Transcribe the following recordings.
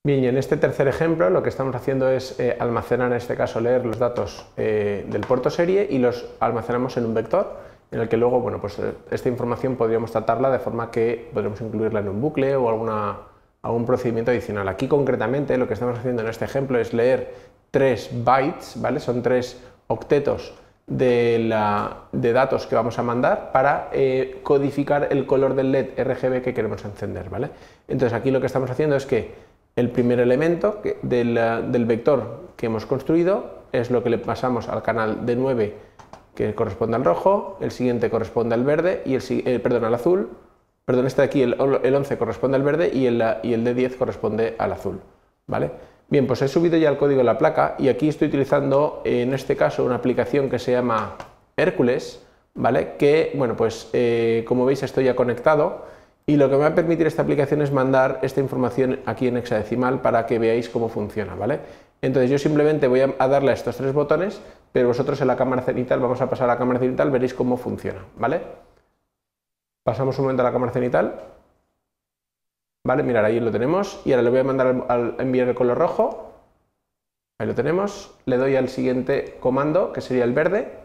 Bien, y en este tercer ejemplo lo que estamos haciendo es almacenar, en este caso leer los datos del puerto serie y los almacenamos en un vector en el que luego, bueno, pues esta información podríamos tratarla de forma que podremos incluirla en un bucle o algún procedimiento adicional. Aquí concretamente lo que estamos haciendo en este ejemplo es leer 3 bytes, ¿vale? Son 3 octetos de datos que vamos a mandar para codificar el color del LED RGB que queremos encender, ¿vale? Entonces aquí lo que estamos haciendo es que el primer elemento del vector que hemos construido es lo que le pasamos al canal de 9 que corresponde al rojo, el siguiente corresponde al verde y al azul, perdón, este de aquí, el 11 corresponde al verde y el de 10 corresponde al azul, ¿vale? Bien, pues he subido ya el código de la placa y aquí estoy utilizando en este caso una aplicación que se llama Hércules, ¿vale? Que, bueno, pues como veis estoy ya conectado y lo que me va a permitir esta aplicación es mandar esta información aquí en hexadecimal para que veáis cómo funciona, ¿vale? Entonces yo simplemente voy a darle a estos 3 botones, pero vosotros en la cámara cenital, vamos a pasar a la cámara cenital, veréis cómo funciona, ¿vale? Pasamos un momento a la cámara cenital. Vale, mirad, ahí lo tenemos y ahora le voy a mandar al enviar el color rojo, ahí lo tenemos, le doy al siguiente comando que sería el verde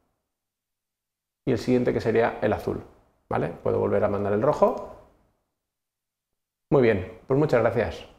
y el siguiente que sería el azul, ¿vale? Puedo volver a mandar el rojo. Muy bien, pues muchas gracias.